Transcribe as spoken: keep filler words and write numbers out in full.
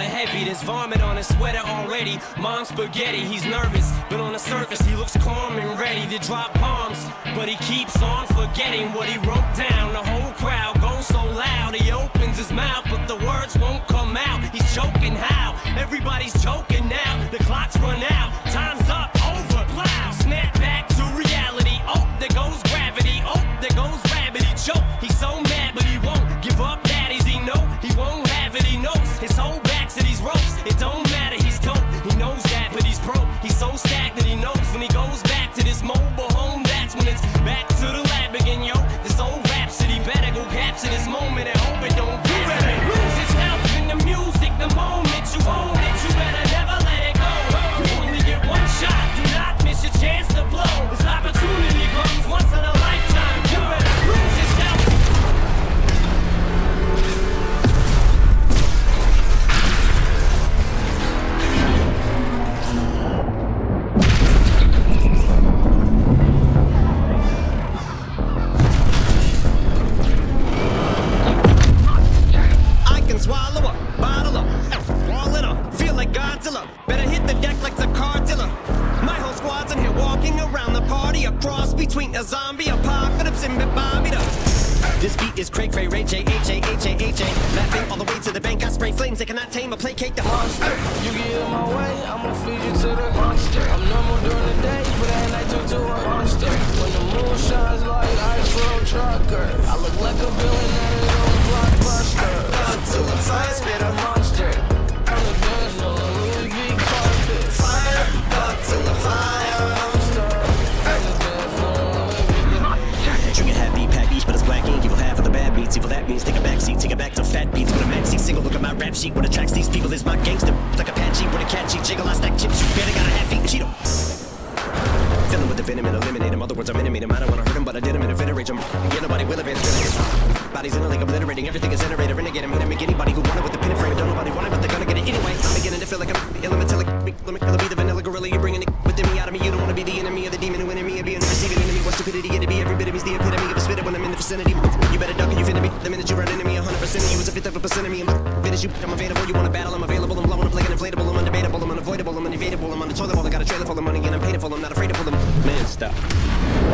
heavy. There's vomit on his sweater already. Mom's spaghetti, he's nervous, but on the surface he looks calm and ready to drop bombs. But he keeps on forgetting what he wrote down. The whole crowd goes so loud, he opens his mouth, but the words won't come out. He's choking how? Everybody's choking now. The clock's run out, time's up, over, plow. Snap back to reality. Oh, there goes gravity. Oh, there goes rabbit. He choke. He's so mad, but he won't give up. Daddies, he know he won't have it. He knows his whole back to these ropes. It don't matter. He's dope. He knows that, but he's broke. He's so stagnant. He knows when he goes back to this mobile home, that's when it's back to the lab again, yo. This old rhapsody better go capture this moment and hope it don't get it. Lose yourself in the music the moment you own it. You better never let it go. You only get one shot. Do not miss your chance to blow. This opportunity comes once in a lifetime. You better lose yourself. I can swallow up, bottle up, wall it up, feel like Godzilla. Better hit the deck like the cartilla. My whole squad's in here walking around the party, a cross between a zombie apocalypse and Bobby the. This beat is cray cray, Ray J, H A, H A, H A. Laughing all the way to the bank, I spray flames, they cannot tame or placate the monster. You get in my way, I'ma feed you to the monster. I'm normal during the day, but at night turn to a monster. When the moon shines like ice road trucker, I look like a villain out of those blockbuster. Gun to the fire, spit a monster. On the dance floor, Louis V carpet. Fire, gun to the fire, monster. On the dance floor, Louis V. Trigger happy, pack each, but it's black ink. Evil half of the bad beats. Evil that means take a back seat, take it back to fat beats with a maxi single. Look at my rap sheet. What attracts these people is my gangster. Like Apache with a catchy jiggle. I stack chips. You better got a half eat Cheeto. Filling with the venom and eliminate him. Other words, I'm intimate him. I don't wanna hurt him, but I did him in a fit rage him. Get nobody will evade him. Bodies in a lake obliterating. Everything is generated. Renegade him. Hit him. Make anybody who want it with the pin and frame. Don't nobody want it, but they're gonna get it anyway. I'm beginning to feel like I'm elemental. Let me be the vanilla gorilla. You're bringing it within me out of me. You don't wanna be the enemy of the demon who enemy and be an receiving enemy. What stupidity it'd be. Every bit of me's the epitome of a spitter when I'm in the vicinity. You better duck and you finna be. The minute you run into me, a hundred percent of you is a fifth of a percent of me. I'm finish you. I'm available. You wanna battle? I'm available. I'm blowing up like an inflatable. I'm undebatable. I'm unavoidable. I'm unevadable. I'm on the toilet bowl. I got a trailer full of money and I'm paid for. I'm not afraid to pull them. Man, stop.